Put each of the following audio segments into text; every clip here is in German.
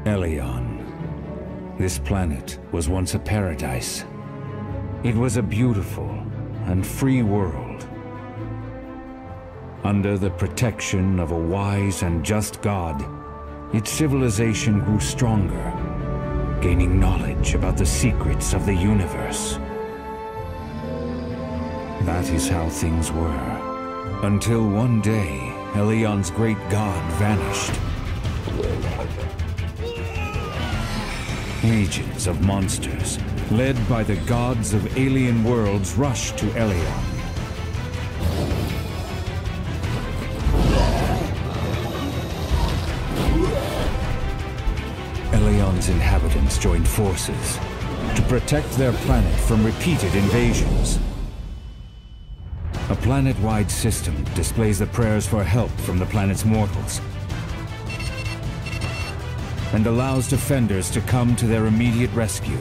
Elion. This planet was once a paradise. It was a beautiful and free world. Under the protection of a wise and just god, its civilization grew stronger, gaining knowledge about the secrets of the universe. That is how things were, until one day, Elion's great god vanished. Legions of monsters, led by the gods of alien worlds, rushed to Elion. Elion's inhabitants joined forces to protect their planet from repeated invasions. A planet-wide system displays the prayers for help from the planet's mortals and allows defenders to come to their immediate rescue.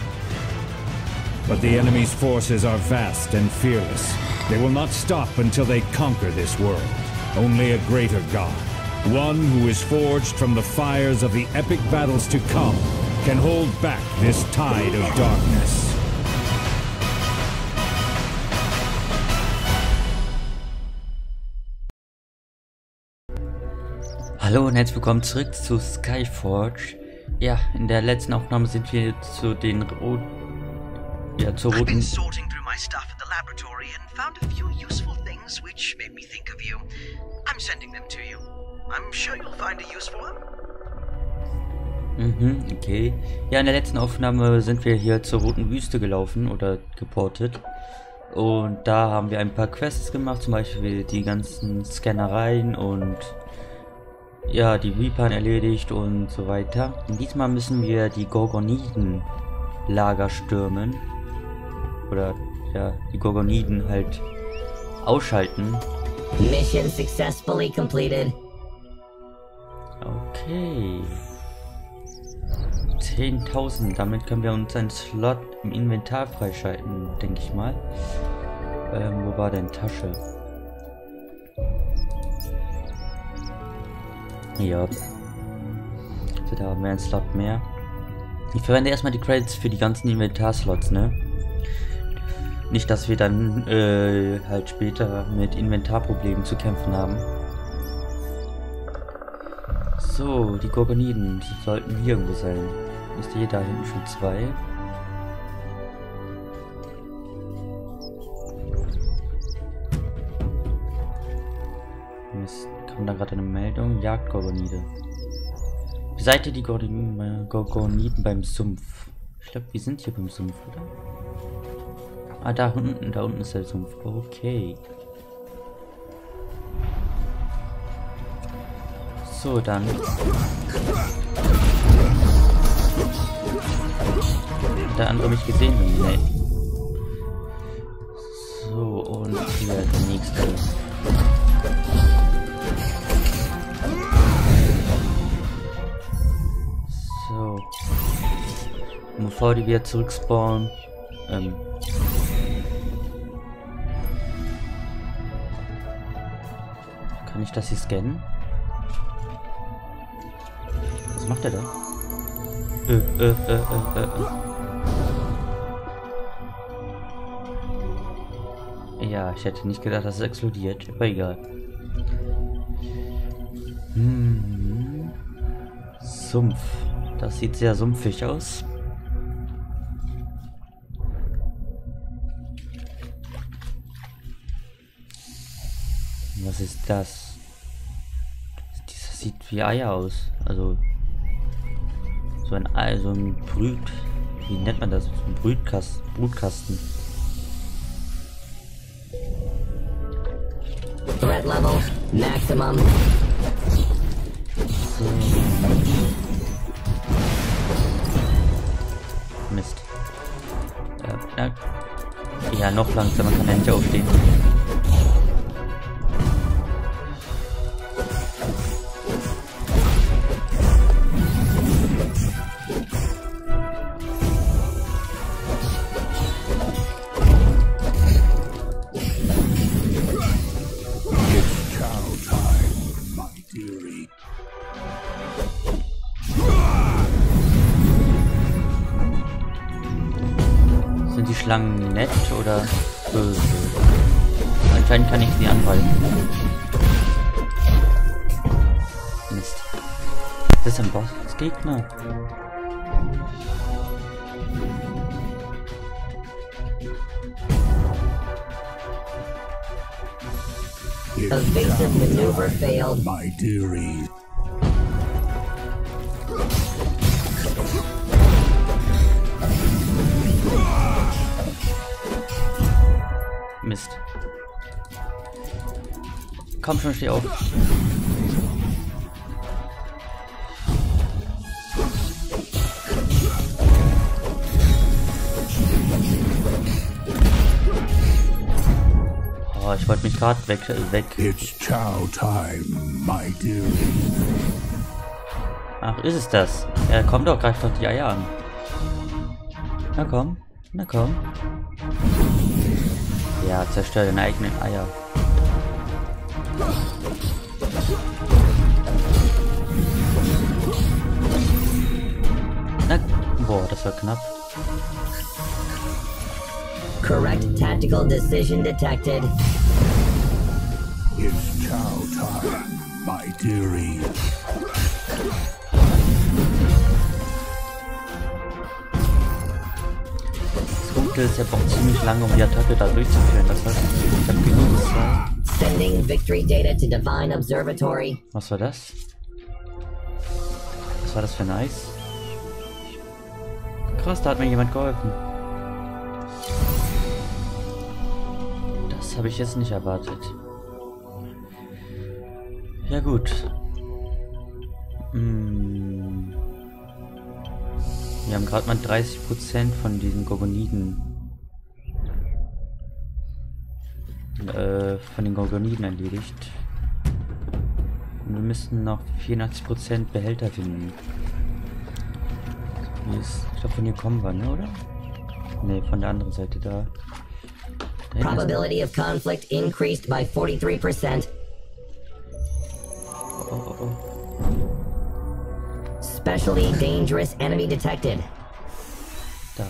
But the enemy's forces are vast and fearless. They will not stop until they conquer this world. Only a greater god, one who is forged from the fires of the epic battles to come, can hold back this tide of darkness. Hallo und herzlich willkommen zurück zu Skyforge. Ja, in der letzten Aufnahme sind wir zu den zur I've been roten... sorting through my stuff in the laboratory and found a few useful things which made me think of you. I'm sending them to you. I'm sure you'll find a use for them. Okay. Ja, in der letzten Aufnahme sind wir hier zur roten Wüste gelaufen oder geportet. Und da haben wir ein paar Quests gemacht, zum Beispiel die ganzen Scannereien und ja, die Reapern erledigt und so weiter. Und diesmal müssen wir die Gorgoniden-Lager stürmen. Oder ja, die Gorgoniden halt ausschalten. Mission successfully completed. Okay. 10.000, damit können wir uns einen Slot im Inventar freischalten, denke ich mal. Wo war denn Tasche? Ja. So, da haben wir einen Slot mehr. Ich verwende erstmal die Credits für die ganzen Inventar-Slots, ne? Nicht, dass wir dann halt später mit Inventarproblemen zu kämpfen haben. So, die Gorgoniden sollten hier irgendwo sein. Ist hier da hinten schon zwei? Mist, kam da gerade eine Meldung? Jagdgorgonide. Beseitige die Gorgoniden beim Sumpf. Ich glaube, wir sind hier beim Sumpf, oder? Ah, da unten ist der Sumpf. Okay. So, dann. Hat der andere mich gesehen? Nee. So, und hier der nächste. So. Und bevor die wieder zurückspawnen, kann ich das hier scannen? Was macht er da? Ja, ich hätte nicht gedacht, dass es explodiert, aber egal. Sumpf. Das sieht sehr sumpfig aus. Was ist das? Das sieht wie Eier aus. Also so ein Ei, so ein wie nennt man das? So ein Brutkasten. Threat level maximum. So. Mist. Ja, noch langsamer kann er nicht aufstehen. Schlangen nett oder böse? Anscheinend kann ich sie angreifen. Mist. Das ist ein Bossgegner. Evasive maneuver failed. My dearie. Mist. Komm schon, steh auf. Oh, ich wollte mich gerade weg. It's chow time, my dearie. Ach, ist es das? Er kommt doch, greift doch die Eier an. Na komm, na komm. Ja, zerstör deine eigenen Eier. Na, boah, das war knapp. Correct tactical decision detected. It's chow time, my dearie. Das Gute ist, er braucht ziemlich lange, um die Attacke da durchzuführen. Das heißt, ich hab genug Zeit. Sending victory data to Divine Observatory. Was war das? Was war das für ein Eis? Krass, da hat mir jemand geholfen. Das habe ich jetzt nicht erwartet. Ja gut. Wir haben gerade mal 30% von diesen Gorgoniden erledigt. Und wir müssten noch 84% Behälter finden. Ich glaube, von hier kommen wir, ne, oder? Ne, von der anderen Seite da. Probability of conflict increased by 43%. Oh. Especially dangerous enemy detected. Da.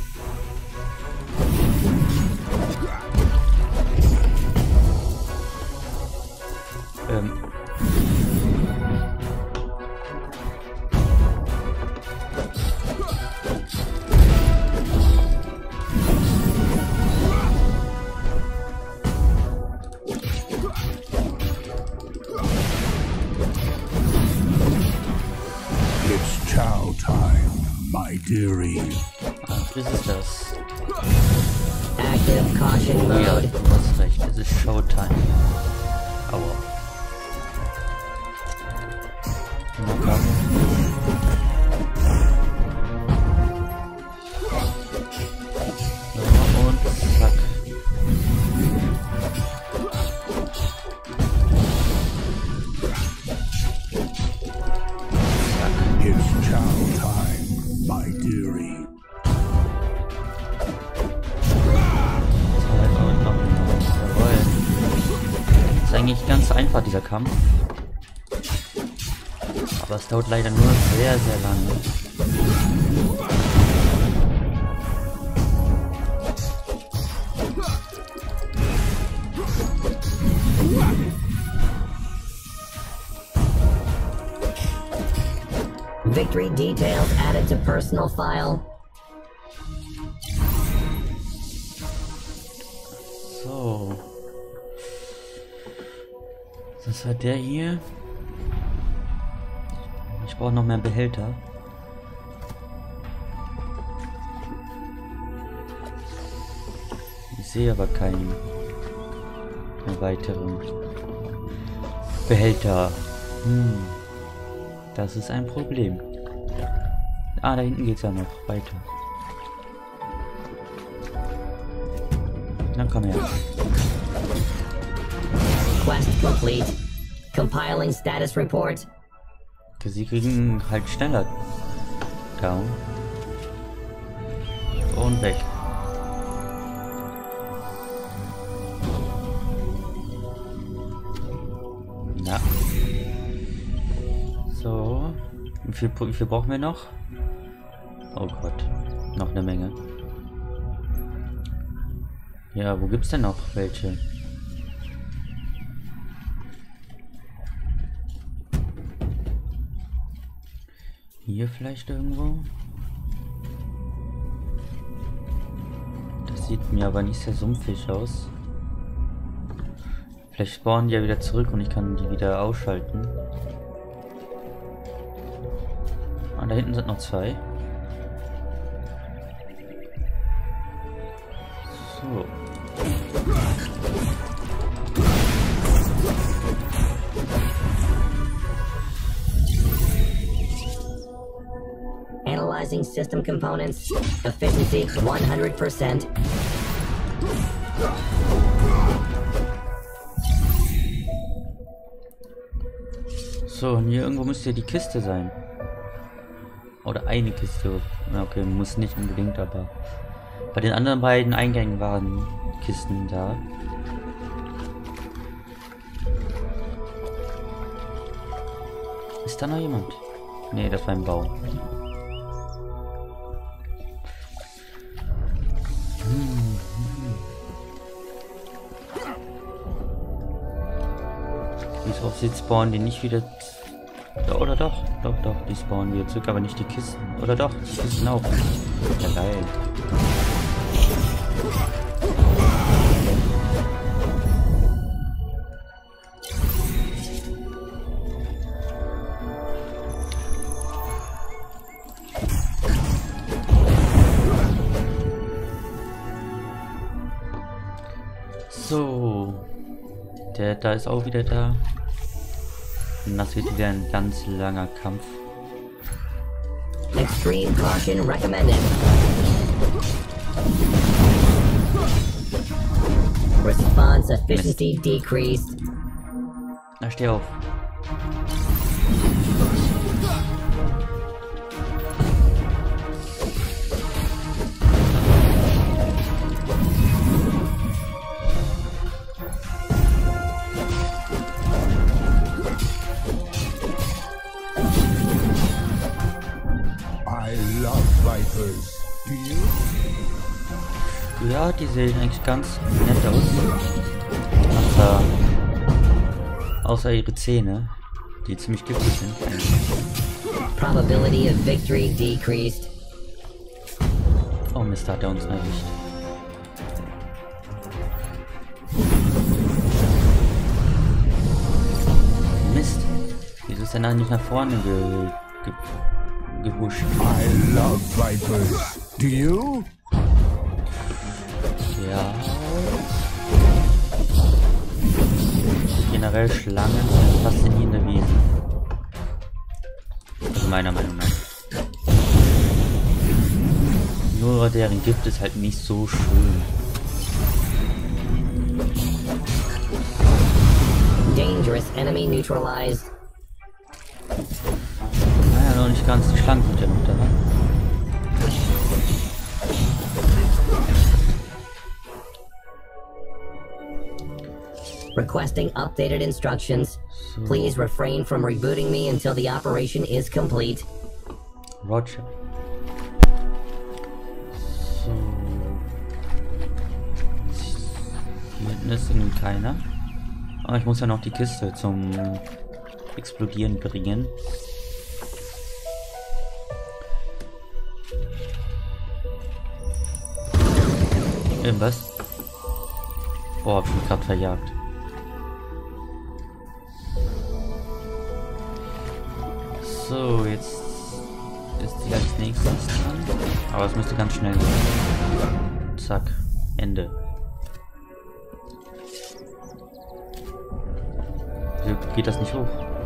It's chow time, my dearie. Ach, ist es das? Active caution Ja, mode. du hast recht, es ist Showtime. Aua. Na komm. So, und zack. It's chow time, my dearie. Und noch ein. Jawohl. Ist eigentlich ganz einfach, dieser Kampf. Aber es dauert leider nur sehr, sehr lange. Victory details added to personal file. So. Was hat der hier? Ich brauche noch mehr Behälter. Ich sehe aber keinen weiteren Behälter. Das ist ein Problem. Ah, da hinten geht's ja noch weiter. Na komm her. Quest complete. Compiling status report. Sie kriegen halt schneller down. Und weg. Na. So. Wie viel brauchen wir noch? Oh Gott. Noch eine Menge. Ja, wo gibt's denn noch welche? Hier vielleicht irgendwo? Das sieht mir aber nicht sehr sumpfig aus. Vielleicht spawnen die ja wieder zurück und ich kann die wieder ausschalten. Ah, da hinten sind noch zwei. So. Analyzing system components. Efficiency 100%. So, und hier irgendwo müsste die Kiste sein. Oder eine Kiste. Ja, okay, muss nicht unbedingt, aber bei den anderen beiden Eingängen waren Kisten da. Ist da noch jemand? Nee, das war ein Baum. Wie es aussieht, spawnen die nicht wieder. Ja, oder doch? Doch, die spawnen wieder zurück, aber nicht die Kisten. Oder doch, die Kisten auch. Ja, geil. So, der da ist auch wieder da. Und das wird wieder ein ganz langer Kampf. Extreme caution recommended. Response efficiency decreased. Na, steh auf. Ja, die sehen eigentlich ganz nett aus. Außer ihre Zähne, die ziemlich giftig sind. Probability of victory decreased. Oh Mist, hat er uns erwischt. Mist, wieso ist er noch nicht nach vorne gehuscht? I love vipers. Do you? Ja. Generell Schlangen sind faszinierende Wesen. Also meiner Meinung nach. Nur deren Gift ist halt nicht so schön. Dangerous enemy neutralized. Naja, noch nicht ganz. Die Schlangen sind ja noch da. Requesting updated instructions. So. Please refrain from rebooting me until the operation is complete. Roger. So. Hier hinten ist irgendwie keiner. Aber ich muss ja noch die Kiste zum Explodieren bringen. Irgendwas? Boah, hab ich mich gerade verjagt. So, jetzt ist die als nächstes dran. Aber es müsste ganz schnell gehen. Zack. Ende. Wieso geht das nicht hoch?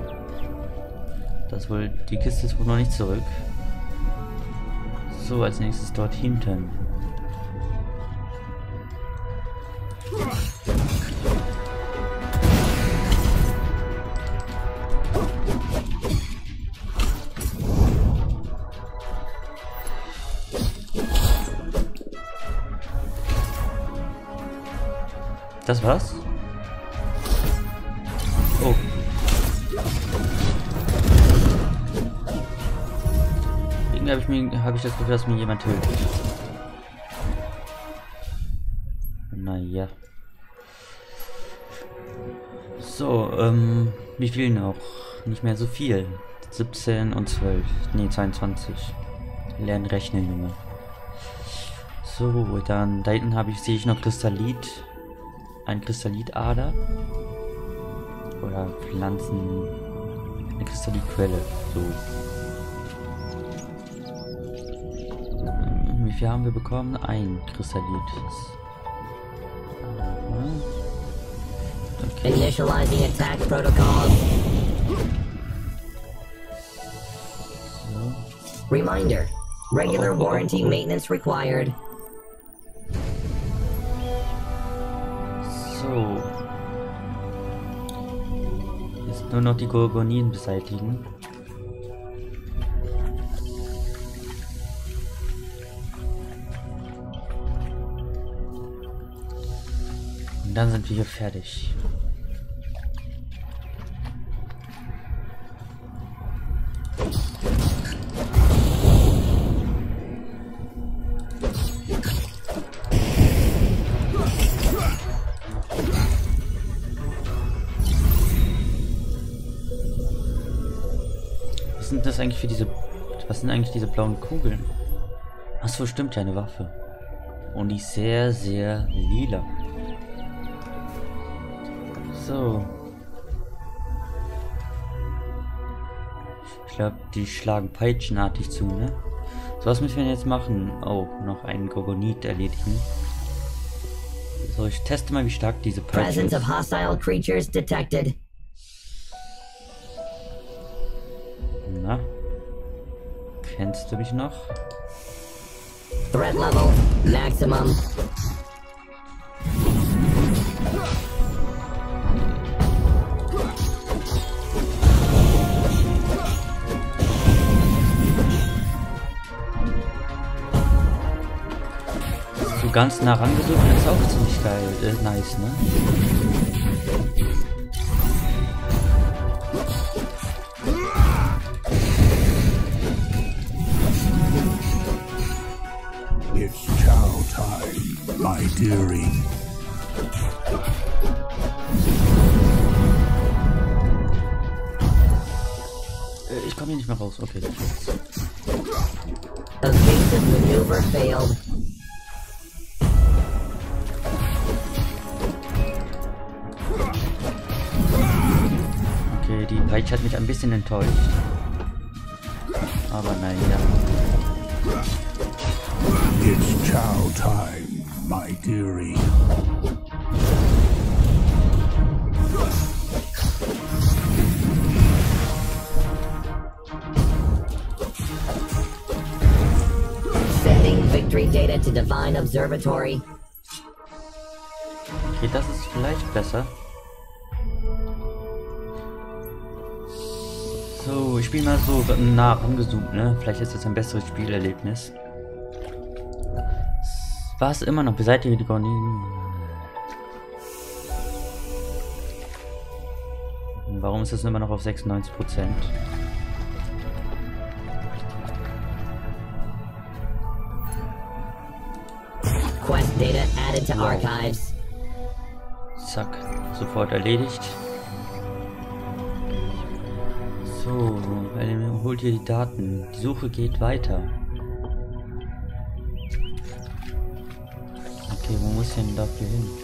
Das wohl. Die Kiste ist wohl noch nicht zurück. So, als nächstes dort hinten. Das war's? Oh. Irgendwie habe ich das Gefühl, dass mir jemand hilft. Naja. So, wie viel noch? Nicht mehr so viel. 17 und 12. Ne, 22. Lernen rechnen, Junge. So, dann da hinten sehe ich noch Kristallit. Ein Kristallidader. Oder Pflanzen. Eine Kristallitquelle. So. Wie viel haben wir bekommen? Ein Kristallit. Okay. Initializing attack protocol. Reminder. Regular warranty maintenance required. So. Jetzt nur noch die Gorgonien beseitigen. Und dann sind wir hier fertig. Was sind das eigentlich für diese... Was sind eigentlich diese blauen Kugeln? Achso, stimmt ja, eine Waffe. Und die ist sehr, sehr lila. So. Ich glaube, die schlagen peitschenartig zu, ne? So, was müssen wir jetzt machen? Oh, noch einen Gorgonit erledigen. So, ich teste mal, wie stark diese Peitsche ist. Presence of hostile creatures detected. Na? Kennst du mich noch? Threat level maximum. So ganz nah rangesucht ist auch ziemlich geil, nice, ne? It's chow time, my dearie. Ich komme hier nicht mehr raus, okay. Evasive maneuver failed. Okay, die Peitsche hat mich ein bisschen enttäuscht. Aber naja. It's chow time, my dearie. Sending victory data to Divine Observatory. Okay, das ist vielleicht besser. So, ich spiele mal so nah rangezoomt, ne? Vielleicht ist das ein besseres Spielerlebnis. Was immer noch? Beseitige die Gorgonien. Warum ist das immer noch auf 96%? Quest data added to archives. Zack, sofort erledigt. So, holt ihr die Daten. Die Suche geht weiter. Okay, wo muss ich denn dafür hin?